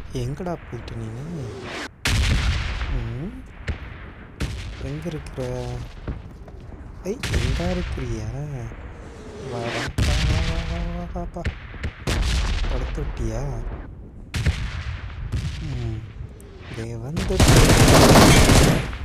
எங்கடா போயிட்ட நீ? ம் எங்க இருக்கிற? எங்க இருக்கிறியா? வாடா வா வா வா வா வா வாப்பா. படுத்து விட்டியா? ம் வந்து